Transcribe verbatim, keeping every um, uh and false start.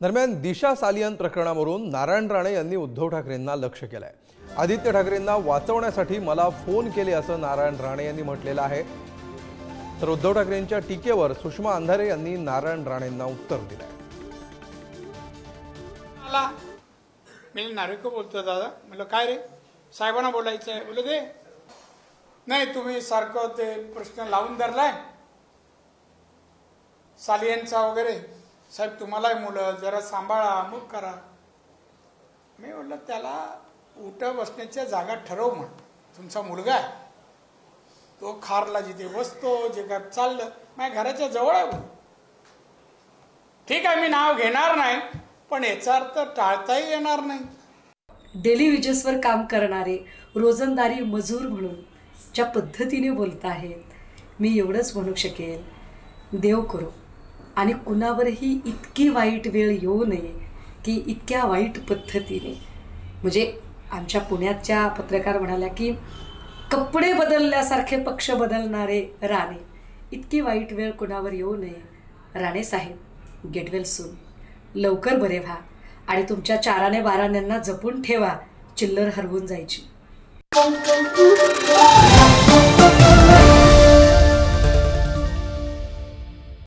दरम्यान दिशा सालियन प्रकरणावरून नारायण राणे यांनी उद्धव ठाकरेंना लक्ष्य केलंय। आदित्य ठाकरेंना वाचवण्यासाठी मला फोन केले असं नारायण राणे यांनी म्हटलेलं आहे। तर उद्धव ठाकरेंच्या टीकेवर सुषमा अंधारे यांनी नारायण राणेंना उत्तर दिलंय। मला मी नारिको बोलतो दादा, म्हणलं काय रे साहेबांना बोलायचं आहे, बोलले दे नाही तुम्ही सारखं ते प्रश्न लावून धरलाय सालियनचा वगैरे, साहेब तुम्हालाही मुलं जरा सांभाळा अमुक करा। मी म्हटलं त्याला उठा बसण्याच्या जागा ठरव, म्हण तुमचा मुलगा आहे तो खारला जिथे बसतो जे काय चाललं माझ्या घराच्या जवळ आहे, ठीक आहे मी नाव घेणार नाही पण याचा अर्थ टाळताही येणार नाही। डेली वेजेसवर काम करणारे रोजंदारी मजूर म्हणून ज्या पद्धतीने बोलत आहेत मी एवढंच म्हणू शकेल, देव करो आणि कुणावरही इतकी वाईट वेळ येऊ नये की इतक्या वाईट पद्धतीने, म्हणजे आमच्या पुण्याच्या पत्रकार म्हणाल्या की कपडे बदलल्यासारखे पक्ष बदलणारे राणे, इतकी वाईट वेळ कुणावर येऊ नये। राणे साहेब गेट वेल सून, लवकर बरे व्हा आणि तुमच्या चाराने बाराण्यांना जपून ठेवा, चिल्लर हरवून जायची।